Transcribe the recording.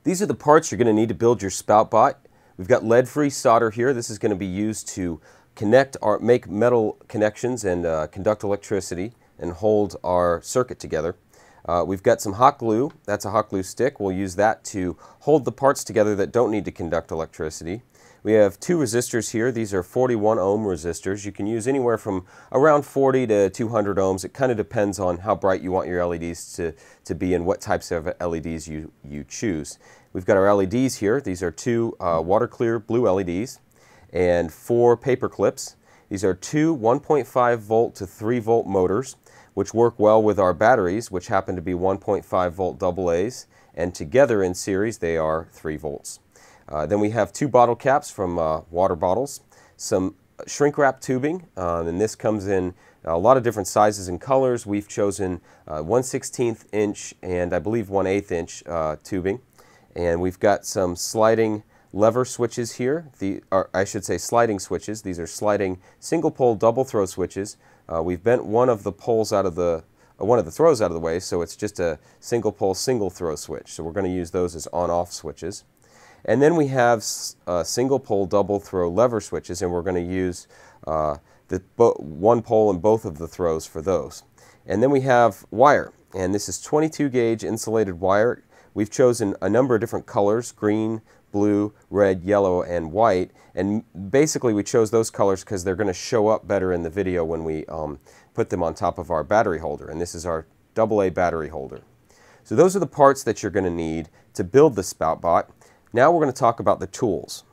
These are the parts you're going to need to build your spout bot. We've got lead-free solder here. This is going to be used to connect or make metal connections and conduct electricity and hold our circuit together. We've got some hot glue. That's a hot glue stick. We'll use that to hold the parts together that don't need to conduct electricity. We have two resistors here. These are 41 ohm resistors. You can use anywhere from around 40 to 200 ohms. It kind of depends on how bright you want your LEDs to be and what types of LEDs you choose. We've got our LEDs here. These are two water clear blue LEDs and 4 paper clips. These are two 1.5 volt to 3 volt motors, which work well with our batteries, which happen to be 1.5 volt AA's, and together in series they are 3 volts. Then we have 2 bottle caps from water bottles, some shrink wrap tubing, and this comes in a lot of different sizes and colors. We've chosen 1/16 inch and I believe 1/8 inch tubing, and we've got some sliding lever switches here. I should say sliding switches. These are sliding single pole double throw switches. We've bent one of the poles out of the throws out of the way, so it's just a single pole single throw switch. So we're going to use those as on-off switches. And then we have single pole double throw lever switches, and we're going to use one pole in both of the throws for those. And then we have wire, and this is 22 gauge insulated wire. We've chosen a number of different colors: green, blue, red, yellow, and white. And basically we chose those colors because they're going to show up better in the video when we put them on top of our battery holder. And this is our AA battery holder. So those are the parts that you're going to need to build the spout bot. Now we're going to talk about the tools.